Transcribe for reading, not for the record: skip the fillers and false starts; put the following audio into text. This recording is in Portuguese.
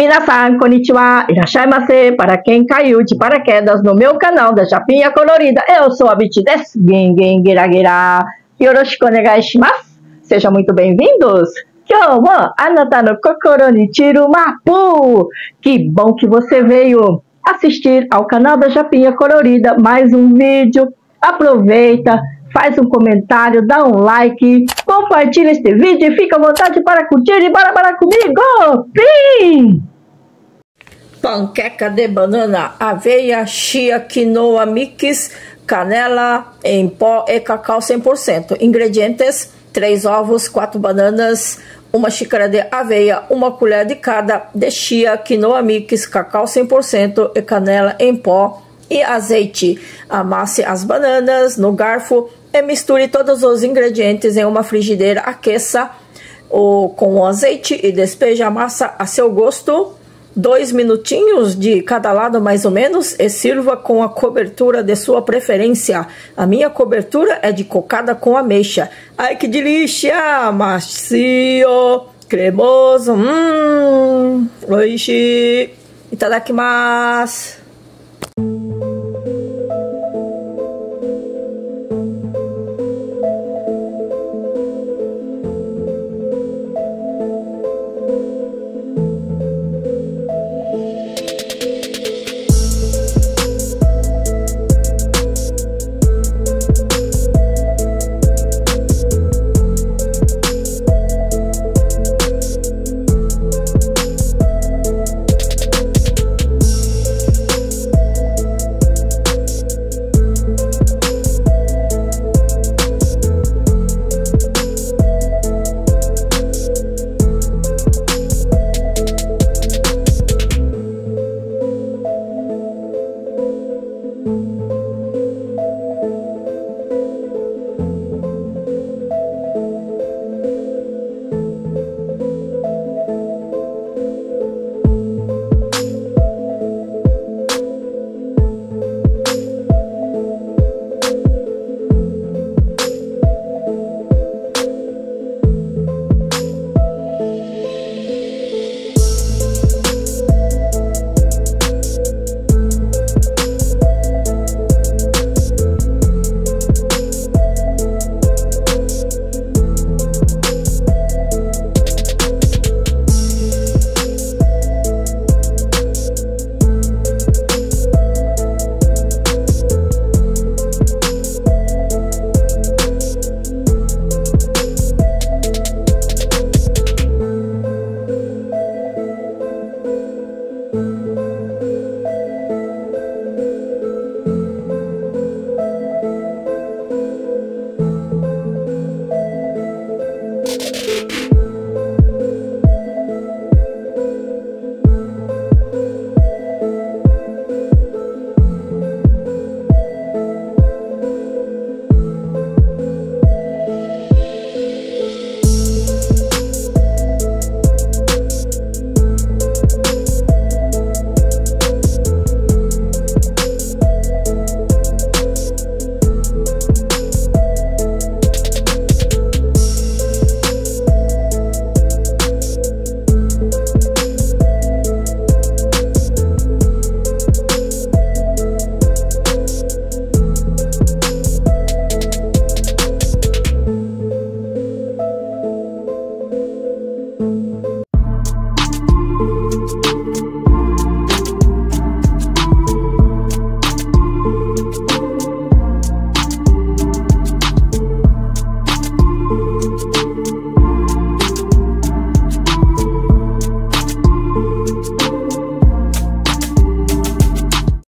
Minasan, konnichiwa, irashaimase, para quem caiu de paraquedas no meu canal da Japinha Colorida, eu sou a Biti desu, Gengen Gira, yoroshiku onegai shimasu, sejam muito bem-vindos, kyou mo anata no kokoro ni chiru mapu, que bom que você veio assistir ao canal da Japinha Colorida, mais um vídeo, aproveita, faz um comentário, dá um like, compartilha este vídeo e fica à vontade para curtir e bora comigo! Pim! Panqueca de banana, aveia, chia, quinoa, mix, canela em pó e cacau 100%. Ingredientes: 3 ovos, 4 bananas, 1 xícara de aveia, 1 colher de cada de chia, quinoa mix, cacau 100% e canela em pó e azeite. Amasse as bananas no garfo e misture todos os ingredientes em uma frigideira. Aqueça com o azeite e despeje a massa a seu gosto. 2 minutinhos de cada lado mais ou menos e sirva com a cobertura de sua preferência. A minha cobertura é de cocada com ameixa. Ai, que delícia! Macio, cremoso. Oishi. Itadakimasu.